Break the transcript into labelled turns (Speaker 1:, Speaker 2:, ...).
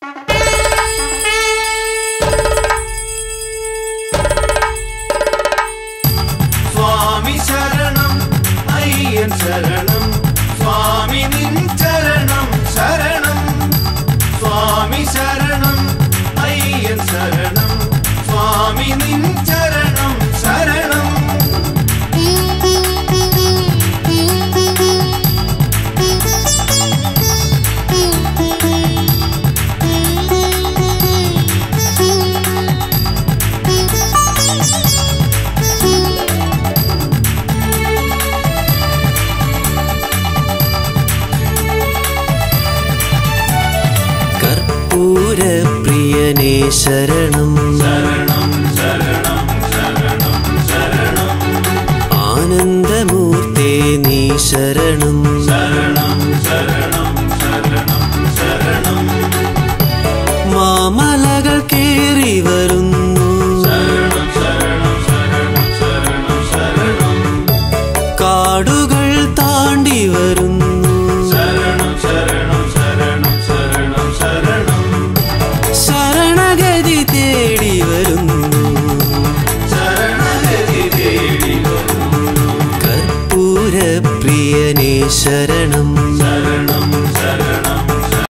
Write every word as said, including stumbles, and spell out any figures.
Speaker 1: സ്വാമി ശരണം അയ്യൻ ശരണം സ്വാമി നിൻ ചരണം ശരണം സ്വാമി ശരണം അയ്യൻ ശരണം സ്വാമി നിൻ ചരണം ശരണം
Speaker 2: പ്രിയനേ ശരണം
Speaker 1: ശരണം ശരണം ശരണം ശരണം
Speaker 2: ആനന്ദമൂർത്തേ നീ ശരണം
Speaker 1: ശരണം ശരണം ശരണം ശരണം
Speaker 2: മാമലകൾ കേറി വരുന്നു
Speaker 1: ശരണം ശരണം ശരണം ശരണം ശരണം
Speaker 2: കാടുകൾ താണ്ടി വരുന്നു
Speaker 1: ശരണം ശരണം ശരണം ശരണം ശരണം
Speaker 2: ശരണഗതി തേടി വരുന്നു
Speaker 1: ശരണഗതി തേടി വരുന്നു
Speaker 2: കർപ്പൂര പ്രിയനേ ശരണം